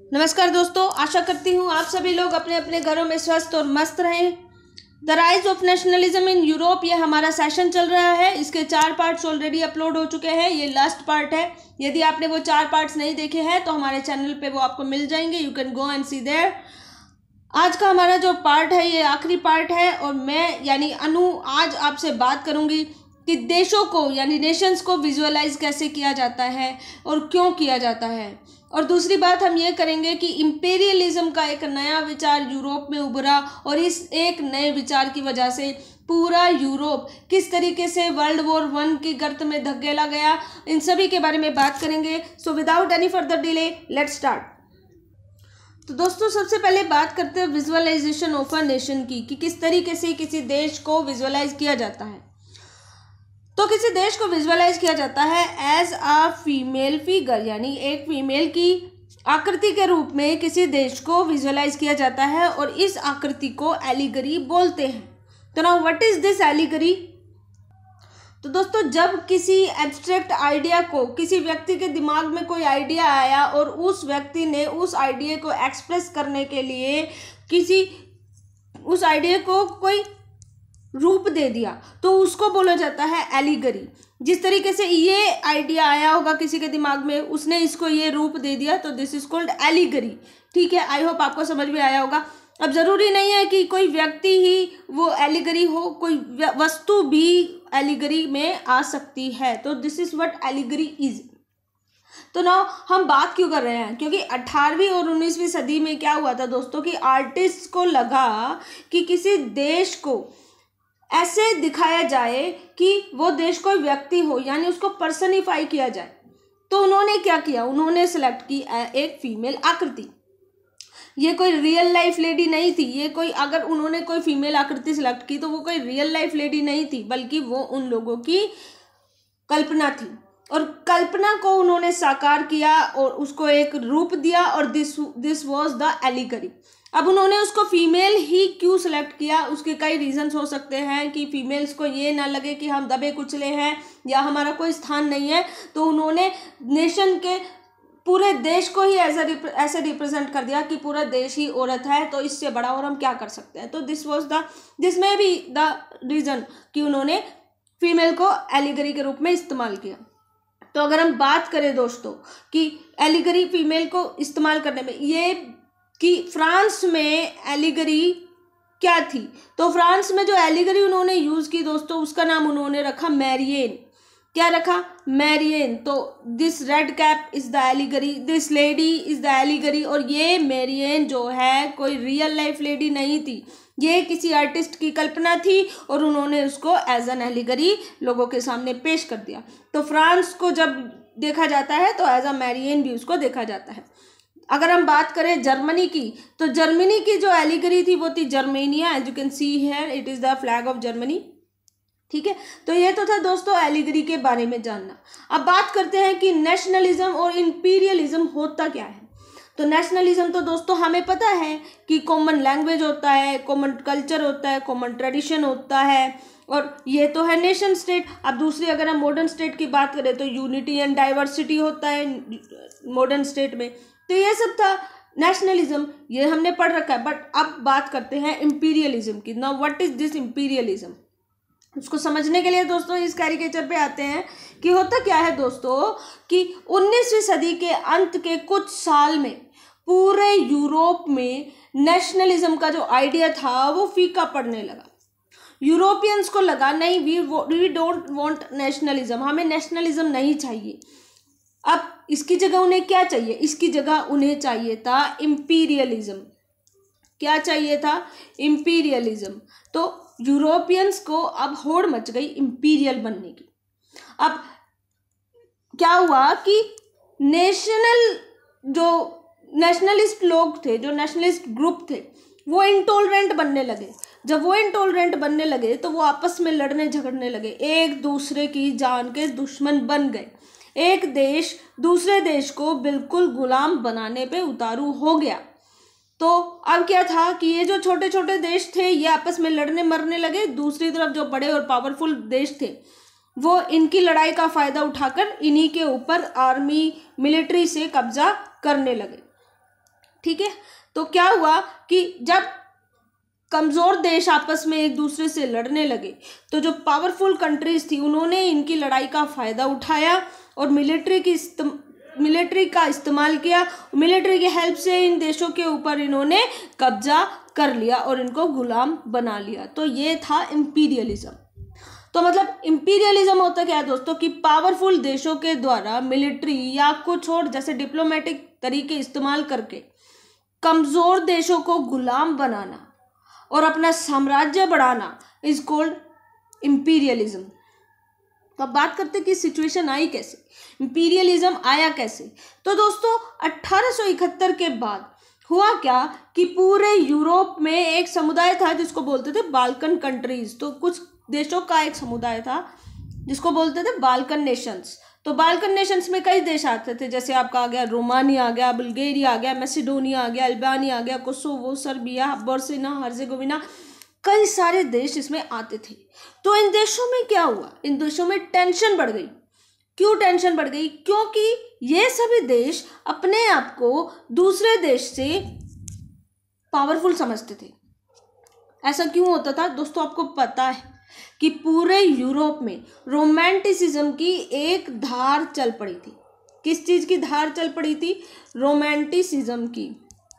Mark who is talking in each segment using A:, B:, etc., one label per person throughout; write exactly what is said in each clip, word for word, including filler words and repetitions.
A: नमस्कार दोस्तों, आशा करती हूँ आप सभी लोग अपने अपने घरों में स्वस्थ और मस्त रहें। The rise of nationalism in Europe, ये हमारा सेशन चल रहा है। इसके चार पार्ट्स ऑलरेडी अपलोड हो चुके हैं, ये लास्ट पार्ट है। यदि आपने वो चार पार्ट्स नहीं देखे हैं तो हमारे चैनल पे वो आपको मिल जाएंगे, you can go and see there. आज का हमारा जो पार्ट है ये आखिरी पार्ट है और मैं यानी अनु आज आपसे बात करूँगी कि देशों को यानी नेशंस को विजुअलाइज कैसे किया जाता है और क्यों किया जाता है। और दूसरी बात हम ये करेंगे कि इम्पेरियलिज्म का एक नया विचार यूरोप में उभरा और इस एक नए विचार की वजह से पूरा यूरोप किस तरीके से वर्ल्ड वॉर वन की गर्त में धकेला गया, इन सभी के बारे में बात करेंगे। So without any further delay let's start. तो दोस्तों, सबसे पहले बात करते हैं विजुअलाइजेशन ऑफ अ नेशन की कि किस तरीके से किसी देश को विजुअलाइज किया जाता है। तो किसी देश को विजुअलाइज किया जाता है एज अ फीमेल फिगर, यानी एक फीमेल की आकृति के रूप में किसी देश को विजुअलाइज किया जाता है और इस आकृति को एलिगरी बोलते हैं। तो now what is this allegory? तो दोस्तों, जब किसी एब्स्ट्रैक्ट आइडिया को, किसी व्यक्ति के दिमाग में कोई आइडिया आया और उस व्यक्ति ने उस आइडिया को एक्सप्रेस करने के लिए किसी उस आइडिया को कोई रूप दे दिया तो उसको बोला जाता है एलिगरी। जिस तरीके से ये आइडिया आया होगा किसी के दिमाग में, उसने इसको ये रूप दे दिया, तो दिस इज कॉल्ड एलिगरी। ठीक है, आई होप आपको समझ में आया होगा। अब जरूरी नहीं है कि कोई व्यक्ति ही वो एलिगरी हो, कोई वस्तु भी एलिगरी में आ सकती है। तो this is what allegory is. तो ना हम बात क्यों कर रहे हैं? क्योंकि अठारहवीं और उन्नीसवीं सदी में क्या हुआ था दोस्तों कि आर्टिस्ट को लगा कि किसी देश को ऐसे दिखाया जाए कि वो देश कोई व्यक्ति हो, यानी उसको पर्सनिफाई किया जाए। तो उन्होंने क्या किया, उन्होंने सेलेक्ट की एक फीमेल आकृति। ये कोई रियल लाइफ लेडी नहीं थी, ये कोई अगर उन्होंने कोई फीमेल आकृति सेलेक्ट की तो वो कोई रियल लाइफ लेडी नहीं थी, बल्कि वो उन लोगों की कल्पना थी। और कल्पना को उन्होंने साकार किया और उसको एक रूप दिया और this this was the allegory. अब उन्होंने उसको फीमेल ही क्यों सिलेक्ट किया? उसके कई रीजंस हो सकते हैं कि फीमेल्स को ये ना लगे कि हम दबे कुचले हैं या हमारा कोई स्थान नहीं है। तो उन्होंने नेशन के पूरे देश को ही ऐसा ऐसे रिप्रेजेंट कर दिया कि पूरा देश ही औरत है, तो इससे बड़ा और हम क्या कर सकते हैं। तो दिस वाज द दिस में भी द रीज़न कि उन्होंने फीमेल को एलिगरी के रूप में इस्तेमाल किया। तो अगर हम बात करें दोस्तों कि एलिगरी फीमेल को इस्तेमाल करने में, ये कि फ्रांस में एलिगरी क्या थी, तो फ्रांस में जो एलिगरी उन्होंने यूज़ की दोस्तों, उसका नाम उन्होंने रखा मैरियन। क्या रखा? मैरियन। तो this red cap is the allegory, this lady is the allegory. और ये मैरियन जो है कोई रियल लाइफ लेडी नहीं थी, ये किसी आर्टिस्ट की कल्पना थी और उन्होंने उसको एज एन एलिगरी लोगों के सामने पेश कर दिया। तो फ्रांस को जब देखा जाता है तो एज अ मैरियन भी उसको देखा जाता है। अगर हम बात करें जर्मनी की, तो जर्मनी की जो एलिगरी थी वो थी Germania, as you can see here it is the flag of Germany. ठीक है, तो ये तो था दोस्तों एलिगरी के बारे में जानना। अब बात करते हैं कि नेशनलिज्म और इंपीरियलिज्म होता क्या है। तो नेशनलिज्म तो दोस्तों हमें पता है कि कॉमन लैंग्वेज होता है, कॉमन कल्चर होता है, कॉमन ट्रेडिशन होता है, और ये तो है नेशन स्टेट। अब दूसरी अगर हम मॉडर्न स्टेट की बात करें तो यूनिटी एंड डाइवर्सिटी होता है मॉडर्न स्टेट में। तो ये सब था नेशनलिज्म, ये हमने पढ़ रखा है। बट अब बात करते हैं इंपीरियलिज्म की। Now what is this imperialism? उसको समझने के लिए दोस्तों इस कैरिकेचर पे आते हैं कि होता क्या है दोस्तों कि उन्नीसवीं सदी के अंत के कुछ साल में पूरे यूरोप में नेशनलिज्म का जो आइडिया था वो फीका पड़ने लगा। यूरोपियंस को लगा नहीं, we we don't want nationalism, हमें नेशनलिज्म नहीं चाहिए। अब इसकी जगह उन्हें क्या चाहिए? इसकी जगह उन्हें चाहिए था इंपीरियलिज्म। क्या चाहिए था? इंपीरियलिज्म। तो यूरोपियंस को अब होड़ मच गई इंपीरियल बनने की। अब क्या हुआ कि नेशनल जो नेशनलिस्ट लोग थे, जो नेशनलिस्ट ग्रुप थे, वो इंटॉलरेंट बनने लगे। जब वो इंटॉलरेंट बनने लगे तो वो आपस में लड़ने झगड़ने लगे, एक दूसरे की जान के दुश्मन बन गए। एक देश दूसरे देश को बिल्कुल गुलाम बनाने पे उतारू हो गया। तो अब क्या था कि ये जो छोटे छोटे देश थे ये आपस में लड़ने मरने लगे। दूसरी तरफ जो बड़े और पावरफुल देश थे वो इनकी लड़ाई का फ़ायदा उठाकर इन्हीं के ऊपर आर्मी मिलिट्री से कब्जा करने लगे। ठीक है, तो क्या हुआ कि जब कमज़ोर देश आपस में एक दूसरे से लड़ने लगे तो जो पावरफुल कंट्रीज थी उन्होंने इनकी लड़ाई का फ़ायदा उठाया और मिलिट्री की मिलिट्री का इस्तेमाल किया। मिलिट्री की हेल्प से इन देशों के ऊपर इन्होंने कब्जा कर लिया और इनको गुलाम बना लिया। तो ये था इम्पीरियलिज्म। तो मतलब इम्पीरियलिज्म होता क्या है दोस्तों कि पावरफुल देशों के द्वारा मिलिट्री या कुछ और जैसे डिप्लोमेटिक तरीके इस्तेमाल करके कमज़ोर देशों को गुलाम बनाना और अपना साम्राज्य बढ़ाना इज कॉल्ड इम्पीरियलिज्म। तो अब बात करते हैं कि सिचुएशन आई कैसे, इम्पीरियलिज्म आया कैसे। तो दोस्तों अट्ठारह सौ इकहत्तर के बाद हुआ क्या कि पूरे यूरोप में एक समुदाय था जिसको बोलते थे बाल्कन कंट्रीज। तो कुछ देशों का एक समुदाय था जिसको बोलते थे बाल्कन नेशंस। तो बाल्कन नेशंस में कई देश आते थे, जैसे आपका आ गया रोमानिया आ गया, बुल्गारिया आ गया, मैसिडोनिया आ गया, अल्बानिया आ गया, कोसोवो, सर्बिया, बोस्निया हर्जेगोविना, कई सारे देश इसमें आते थे। तो इन देशों में क्या हुआ, इन देशों में टेंशन बढ़ गई। क्यों टेंशन बढ़ गई? क्योंकि ये सभी देश अपने आप को दूसरे देश से पावरफुल समझते थे। ऐसा क्यों होता था दोस्तों? आपको पता है कि पूरे यूरोप में रोमांटिसिज्म की एक धार चल पड़ी थी। किस चीज की धार चल पड़ी थी? रोमांटिसिज्म की।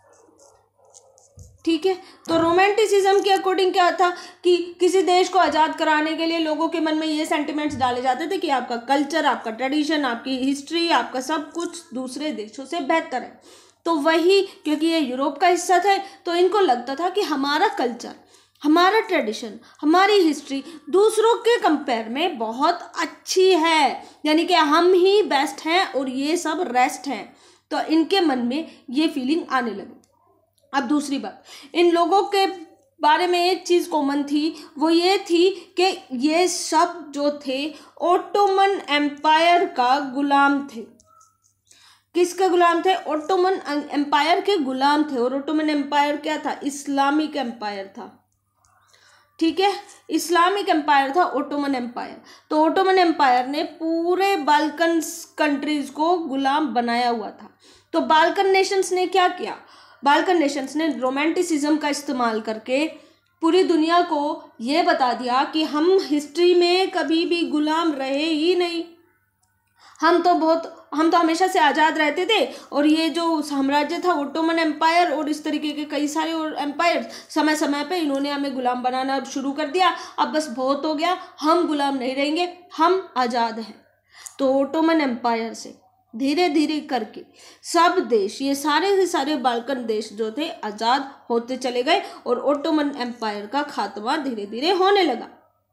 A: ठीक है, तो रोमांटिसिज्म के अकॉर्डिंग क्या था कि किसी देश को आज़ाद कराने के लिए लोगों के मन में ये सेंटिमेंट्स डाले जाते थे कि आपका कल्चर, आपका ट्रेडिशन, आपकी हिस्ट्री, आपका सब कुछ दूसरे देशों से बेहतर है। तो वही, क्योंकि ये यूरोप का हिस्सा था, तो इनको लगता था कि हमारा कल्चर, हमारा ट्रेडिशन, हमारी हिस्ट्री दूसरों के कंपेयर में बहुत अच्छी है, यानी कि हम ही बेस्ट हैं और ये सब रेस्ट हैं। तो इनके मन में ये फीलिंग आने लगी। अब दूसरी बात, इन लोगों के बारे में एक चीज़ कॉमन थी, वो ये थी कि ये सब जो थे ओटोमन एम्पायर का गुलाम थे। किसके गुलाम थे? ओटोमन एम्पायर के गुलाम थे। और ओटोमन एम्पायर क्या था? इस्लामिक एम्पायर था। ठीक है, इस्लामिक एम्पायर था ओटोमन एम्पायर। तो ओटोमन एम्पायर ने पूरे बाल्कन कंट्रीज को गुलाम बनाया हुआ था। तो बाल्कन नेशंस ने क्या किया? बाल्कन नेशंस ने रोमांटिसिज्म का इस्तेमाल करके पूरी दुनिया को ये बता दिया कि हम हिस्ट्री में कभी भी गुलाम रहे ही नहीं, हम तो बहुत हम तो हमेशा से आज़ाद रहते थे। और ये जो साम्राज्य था ओटोमन एम्पायर और इस तरीके के कई सारे और एम्पायर, समय समय पे इन्होंने हमें गुलाम बनाना शुरू कर दिया। अब बस बहुत हो गया, हम गुलाम नहीं रहेंगे, हम आज़ाद हैं। तो ओटोमन एम्पायर से धीरे धीरे करके सब देश, ये सारे के सारे बाल्कन देश जो थे आज़ाद होते चले गए और ओटोमन एम्पायर का खात्मा धीरे धीरे होने लगा।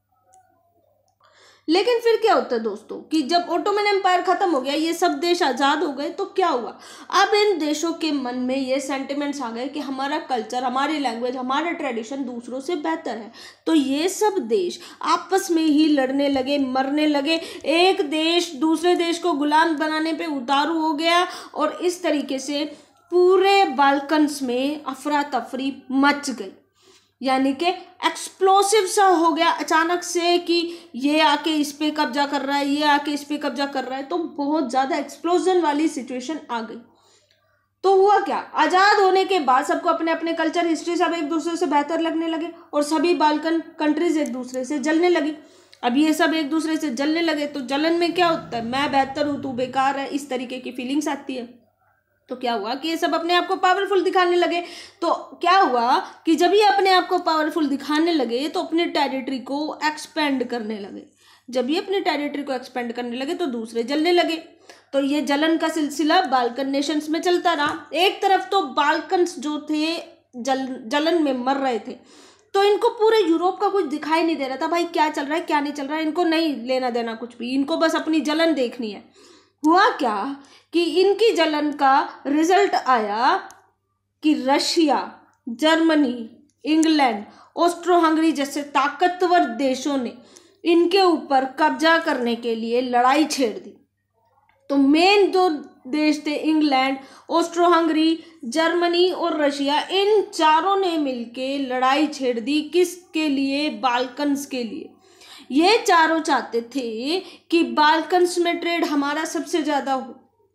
A: लेकिन फिर क्या होता है दोस्तों कि जब ओटोमन एम्पायर खत्म हो गया, ये सब देश आज़ाद हो गए, तो क्या हुआ? अब इन देशों के मन में ये सेंटिमेंट्स आ गए कि हमारा कल्चर, हमारी लैंग्वेज, हमारा ट्रेडिशन दूसरों से बेहतर है। तो ये सब देश आपस में ही लड़ने लगे, मरने लगे। एक देश दूसरे देश को गुलाम बनाने पे उतारू हो गया और इस तरीके से पूरे बाल्कन्स में अफरा तफरी मच गई। यानी कि एक्सप्लोसिव सा हो गया अचानक से कि ये आके इस पे कब्जा कर रहा है, ये आके इस पे कब्जा कर रहा है। तो बहुत ज़्यादा एक्सप्लोजन वाली सिचुएशन आ गई। तो हुआ क्या? आज़ाद होने के बाद सबको अपने अपने कल्चर, हिस्ट्री सब एक दूसरे से बेहतर लगने लगे और सभी बाल्कन कंट्रीज एक दूसरे से जलने लगी। अब ये सब एक दूसरे से जलने लगे तो जलन में क्या होता है? मैं बेहतर हूँ, तू बेकार है, इस तरीके की फीलिंग्स आती है। तो क्या हुआ कि ये सब अपने आप को पावरफुल दिखाने लगे। तो क्या हुआ कि जब ये अपने आप को पावरफुल दिखाने लगे तो अपने टेरिटरी को एक्सपेंड करने लगे। जब ये अपने टेरिटरी को एक्सपेंड करने लगे तो दूसरे जलने लगे। तो ये जलन का सिलसिला बाल्कन नेशंस में चलता रहा। एक तरफ तो बाल्कन्स जो थे जल जलन में मर रहे थे, तो इनको पूरे यूरोप का कुछ दिखाई नहीं दे रहा था, भाई क्या चल रहा है क्या नहीं चल रहा है, इनको नहीं लेना देना कुछ भी, इनको बस अपनी जलन देखनी है। हुआ क्या कि इनकी जलन का रिजल्ट आया कि Russia, Germany, England, Austro Hungary जैसे ताकतवर देशों ने इनके ऊपर कब्जा करने के लिए लड़ाई छेड़ दी। तो मेन जो देश थे इंग्लैंड, ऑस्ट्रो हंगरी, जर्मनी और रशिया, इन चारों ने मिलके लड़ाई छेड़ दी। किसके लिए? बाल्कन्स के लिए। ये चारों चाहते थे कि बाल्कन्स में ट्रेड हमारा सबसे ज़्यादा हो।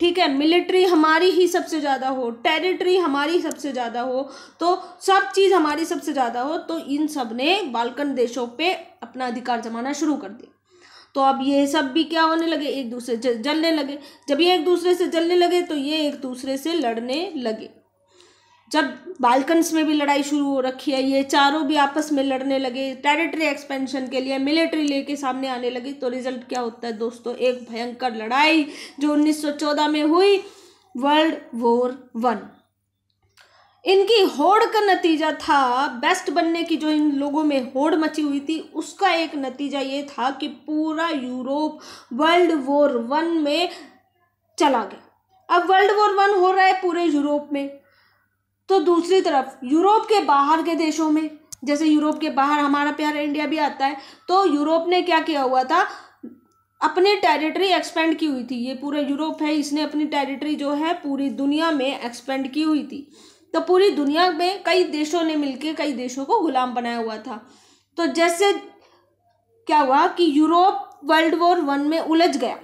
A: ठीक है, मिलिट्री हमारी ही सबसे ज़्यादा हो, टेरिटरी हमारी सबसे ज़्यादा हो, तो सब चीज़ हमारी सबसे ज़्यादा हो, तो इन सब ने बाल्कन देशों पे अपना अधिकार जमाना शुरू कर दिया। तो अब ये सब भी क्या होने लगे, एक दूसरे से जलने लगे। जब ये एक दूसरे से जलने लगे तो ये एक दूसरे से लड़ने लगे। जब बाल्कन्स में भी लड़ाई शुरू हो रखी है, ये चारों भी आपस में लड़ने लगे, टेरिटरी एक्सपेंशन के लिए मिलिट्री लेके सामने आने लगी, तो रिजल्ट क्या होता है दोस्तों, एक भयंकर लड़ाई जो उन्नीस सौ चौदह में हुई, वर्ल्ड वॉर वन। इनकी होड़ का नतीजा था, बेस्ट बनने की जो इन लोगों में होड़ मची हुई थी, उसका एक नतीजा ये था कि पूरा यूरोप वर्ल्ड वॉर वन में चला गया। अब वर्ल्ड वॉर वन हो रहा है पूरे यूरोप में, तो दूसरी तरफ यूरोप के बाहर के देशों में, जैसे यूरोप के बाहर हमारा प्यारा इंडिया भी आता है, तो यूरोप ने क्या किया हुआ था, अपनी टेरिटरी एक्सपेंड की हुई थी। ये पूरा यूरोप है, इसने अपनी टेरिटरी जो है पूरी दुनिया में एक्सपेंड की हुई थी। तो पूरी दुनिया में कई देशों ने मिलकर कई देशों को गुलाम बनाया हुआ था। तो जैसे क्या हुआ कि यूरोप वर्ल्ड वॉर वन में उलझ गया,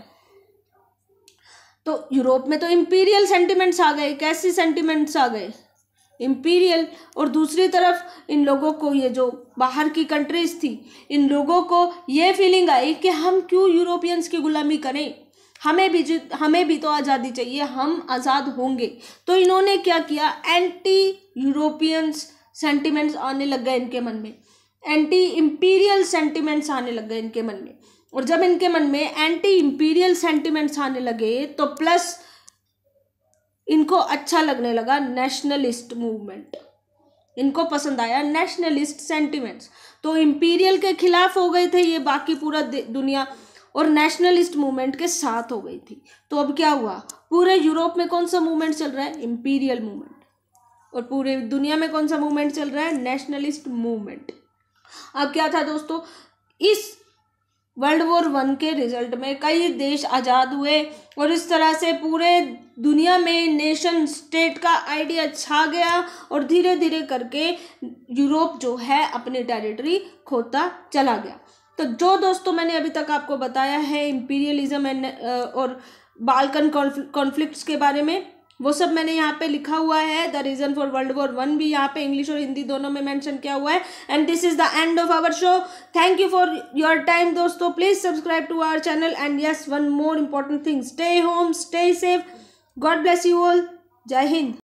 A: तो यूरोप में तो इंपीरियल सेंटिमेंट्स आ गए। कैसी सेंटिमेंट्स आ गए, इंपीरियल। और दूसरी तरफ इन लोगों को, ये जो बाहर की कंट्रीज थी, इन लोगों को ये फीलिंग आई कि हम क्यों यूरोपियंस की गुलामी करें, हमें भी हमें भी तो आज़ादी चाहिए, हम आज़ाद होंगे। तो इन्होंने क्या किया, एंटी यूरोपियंस सेंटिमेंट्स आने लग गए इनके मन में, एंटी इंपीरियल सेंटिमेंट्स आने लग गए इनके मन में। और जब इनके मन में एंटी इंपीरियल सेंटिमेंट्स आने लगे, तो प्लस इनको अच्छा लगने लगा नेशनलिस्ट मूवमेंट, इनको पसंद आया नेशनलिस्ट सेंटिमेंट्स। तो इंपीरियल के खिलाफ हो गए थे ये बाकी पूरा दुनिया, और नेशनलिस्ट मूवमेंट के साथ हो गई थी। तो अब क्या हुआ, पूरे यूरोप में कौन सा मूवमेंट चल रहा है, इंपीरियल मूवमेंट, और पूरे दुनिया में कौन सा मूवमेंट चल रहा है, नेशनलिस्ट मूवमेंट। अब क्या था दोस्तों, इस वर्ल्ड वॉर वन के रिजल्ट में कई देश आज़ाद हुए, और इस तरह से पूरे दुनिया में नेशन स्टेट का आइडिया छा गया, और धीरे धीरे करके यूरोप जो है अपनी टेरिटरी खोता चला गया। तो जो दोस्तों मैंने अभी तक आपको बताया है इंपीरियलिज्म एंड और बाल्कन कॉन्फ्लिक्ट्स के बारे में, वो सब मैंने यहाँ पे लिखा हुआ है। The reason for world war one भी यहाँ पे इंग्लिश और हिंदी दोनों में मेंशन किया हुआ है। And this is the end of our show. Thank you for your time दोस्तों, please subscribe to our channel, and yes one more important thing, stay home, stay safe, God bless you all, जय हिंद।